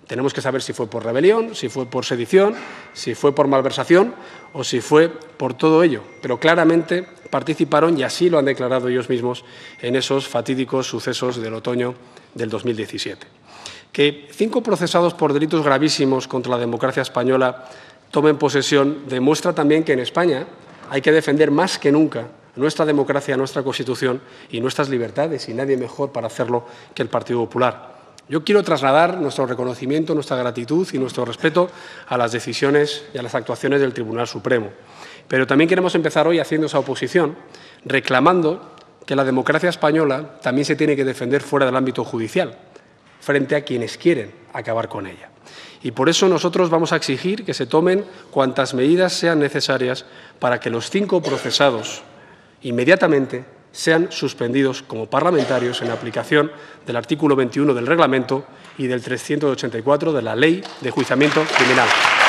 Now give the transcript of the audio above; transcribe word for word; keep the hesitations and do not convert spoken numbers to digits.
Tenemos que saber si fue por rebelión, si fue por sedición, si fue por malversación o si fue por todo ello. Pero claramente participaron, y así lo han declarado ellos mismos, en esos fatídicos sucesos del otoño del dos mil diecisiete. Que cinco procesados por delitos gravísimos contra la democracia española tomen posesión demuestra también que en España hay que defender más que nunca nuestra democracia, nuestra Constitución y nuestras libertades, y nadie mejor para hacerlo que el Partido Popular. Yo quiero trasladar nuestro reconocimiento, nuestra gratitud y nuestro respeto a las decisiones y a las actuaciones del Tribunal Supremo. Pero también queremos empezar hoy haciendo esa oposición, reclamando que la democracia española también se tiene que defender fuera del ámbito judicial, frente a quienes quieren acabar con ella. Y por eso nosotros vamos a exigir que se tomen cuantas medidas sean necesarias para que los cinco procesados inmediatamente sean suspendidos como parlamentarios en aplicación del artículo veintiuno del Reglamento y del trescientos ochenta y cuatro de la Ley de Enjuiciamiento Criminal.